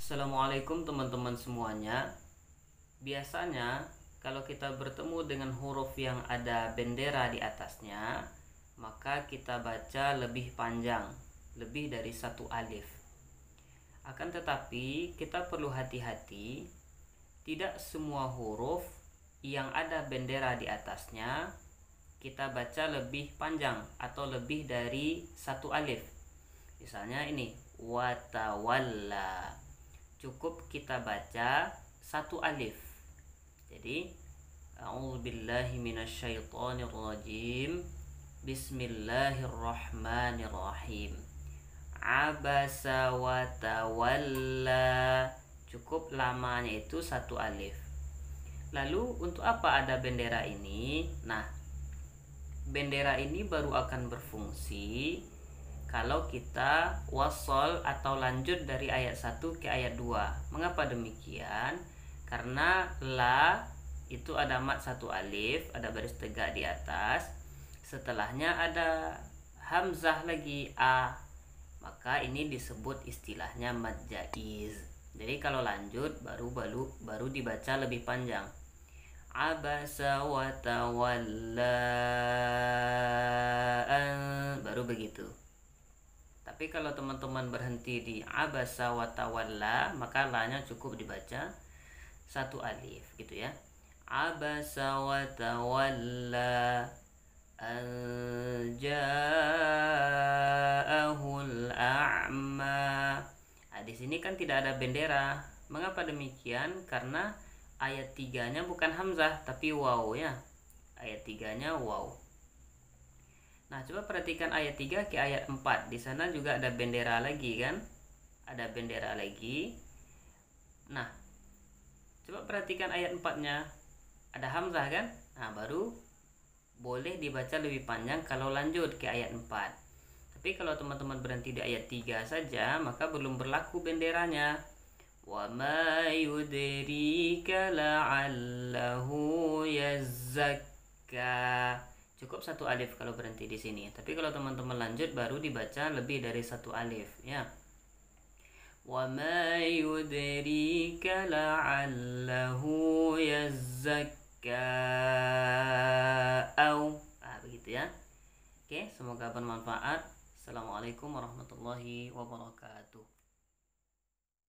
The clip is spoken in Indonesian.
Assalamualaikum teman-teman semuanya. Biasanya kalau kita bertemu dengan huruf yang ada bendera di atasnya, maka kita baca lebih panjang, lebih dari satu alif. Akan tetapi kita perlu hati-hati, tidak semua huruf yang ada bendera di atasnya kita baca lebih panjang atau lebih dari satu alif. Misalnya ini watawalla, cukup kita baca satu alif. Jadi a'udzubillahi minasyaitonirrajim, bismillahirrahmanirrahim, abasa wa tawalla, cukup lamanya itu satu alif. Lalu untuk apa ada bendera ini? Nah, bendera ini baru akan berfungsi kalau kita wasol atau lanjut dari ayat 1 ke ayat 2. Mengapa demikian? Karena la itu ada mat satu alif, ada baris tegak di atas. Setelahnya ada hamzah lagi a. Maka ini disebut istilahnya mad jaiz. Jadi kalau lanjut baru dibaca lebih panjang. Abasa wa tawalla, baru begitu. Tapi kalau teman-teman berhenti di abasa wa tawalla, maka la-nya cukup dibaca satu alif gitu ya. Abasa wa tawalla an ja'ahul a'ma. Nah, di sini kan tidak ada bendera. Mengapa demikian? Karena ayat 3-nya bukan hamzah tapi waw ya. Ayat 3-nya waw. Nah, coba perhatikan ayat 3 ke ayat 4. Di sana juga ada bendera lagi kan? Ada bendera lagi. Nah, coba perhatikan ayat 4-nya. Ada hamzah kan? Nah, baru boleh dibaca lebih panjang kalau lanjut ke ayat 4. Tapi kalau teman-teman berhenti di ayat 3 saja, maka belum berlaku benderanya. Wa ma yudrika la'allahu yazzakka. Cukup satu alif kalau berhenti di sini. Tapi kalau teman-teman lanjut baru dibaca lebih dari satu alif ya. Wa ma yudrika la'allahu yazzakka. Begitu ya. Oke, semoga bermanfaat. Assalamualaikum warahmatullahi wabarakatuh.